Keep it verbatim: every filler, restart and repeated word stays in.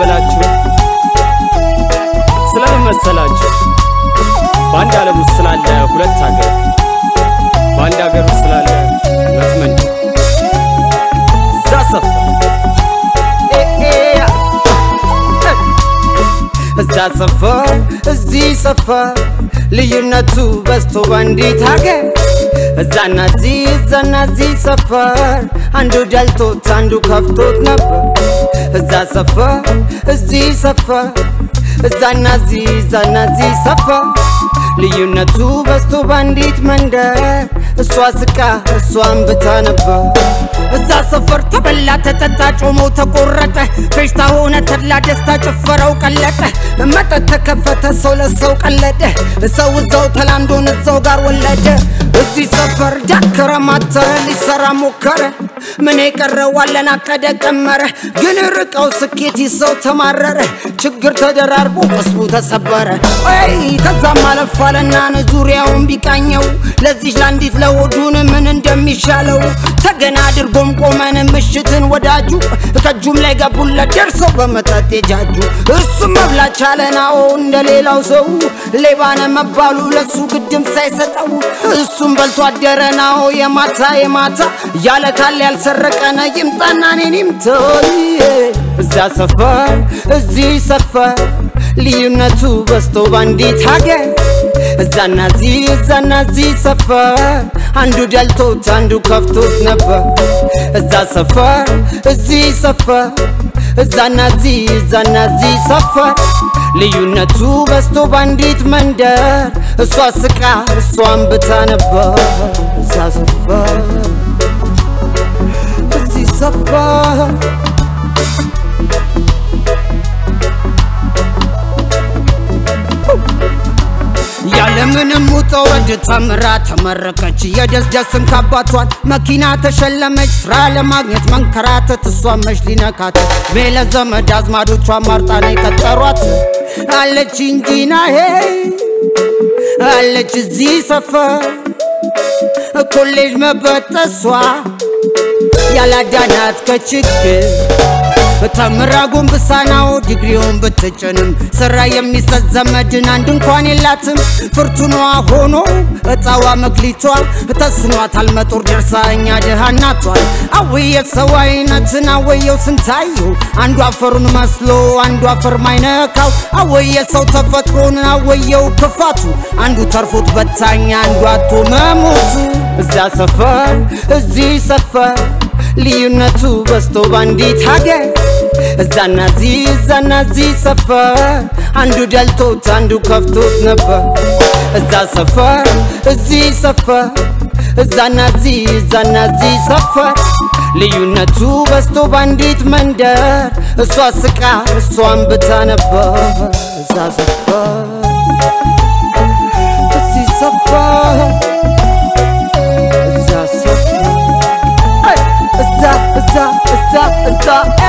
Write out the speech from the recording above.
በላችሁ ስለምን መሰላችሁ ባንድ ዓለም ውስጥ ስላለ ሁለት ሀገር ባንድ ሀገር ውስጥ ስላለ ሁለት መንደር ዛሰፍ ዛሰፍ እዚህ ሰፈር ልዩነቱ በስቶ ባንዲት ሀገር እዛና እዚህ እዛና እዚህ ሰፈር አንዱ ደልቶት አንዱ ከፍቶት ነበር እዛ ሰፈር እዚህ ሰፈር እዛና እዚህ እዛና እዚህ ሰፈር ልዩነቱ በስቶ ባንዲት መንደር እሷ ስቃ እሷን ብታ ነበር እዛ ሰፈር ተበላ ተጠጣ ጮሞ ተቆረጠ ፌሽታ ሆነ ተድላ ደስታ ጭፈራው ቀለጠ መጠጥ ተከፈተ ሰው ለሰው ቀለደ ሰው እዛው ተላምዶን እዛው ጋር ወለደ እዚህ ሰፈር ዳከረ ማተረ ሊሰራ ሞከረ ምን የቀረው አለና ቀደ ቀመረ ግን ርቀው ስኬት ይሰው ተማረረ ችግር ተደራርቦ ቀስቡ ተሰበረ አይ ከዛም አለፋለና ዙሪያውን ቢቃኘው ለዚህ ላንዲት ለወዱን ምን እንደሚሻለው ተገና አድርጎም ቆመን ምሽትን ወዳጁ ከጁም ላይ ገቡለት ደርሶ በመጣጥ የጃጁ እሱ መብላት ቻለናው እንደሌላው ሰው ሌባነ መባሉ ለሱ ግድም ሳይሰጠው እሱም በልቶ አደረናው የማታ የማታ ያለ ካለ ያልሰረቀነ ይምጣና እኔንም ተይ እዛ ሰፈር እዚህ ሰፈር ልዩነቱ በስቶ ባንዲት ሀገር እዛና እዚህ እዛና እዚህ ሰፈር አንዱ ደልቶት አንዱ ከፍቶት ነበር እዛ ሰፈር እዚህ ሰፈር እዛና እዚህ እዛና እዚህ ሰፈር ልዩነቱ በስቶ ባንዲት መንደር እሷ ስቃ እሷን ብታ ነበር እዛ ሰፈር እዚህ ሰፈር ያለምንም ውጣውረድ ተምራ ተመረቀች የደስደስን ካባቷን መኪና ተሸለመች ስራ ለማግኘት መንከራተት እሷ መሽ ሊነካት ሜለ ዘመድ አዝማዶቿ ማርጣና ይቀጠሯት አለች እንጂና ሄ አለች እዚህ ሰፈር ኮሌጅ መበጠሷ ያላዳናት ከችግር ተምራ ጎንብሳናው ዲግሪውን ብትጭንም ስራ የሚሰጥ ዘመድን አንድ እንኳን የላትም ፍርቱኗ ሆኖ እጣዋ መክሊቷ ተስኗታል መጦር ደርሳኛ ደሃናቷል አውየ ሰው አይነትን አወየው ስንታዩ አንዱ አፈሩን መስሎ አንዱ አፈር ማይነካው አወየ ሰው ተፈጥሮን አወየው ክፋቱ አንዱ ተርፎት በታኛ አንዱ አቶ መሞቱ እዛ ሰፈር እዚህ ሰፈር ልዩነቱ በስቶ ባንዲት ሀገር እዛና እዚህ እዛና እዚህ ሰፈር አንዱ ደልቶት አንዱ ከፍቶት ነበር እዛ ሰፈር እዚህ ሰፈር እዛና እዚህ እዛና እዚህ ሰፈር ልዩነቱ በስቶ ባንዲት መንደር እሷ ስቃ እሷን ብታ ነበር እዛ ሰፈር እዚህ ሰፈር እዛ ሰፈር እዛ እዛ እዛ እዛ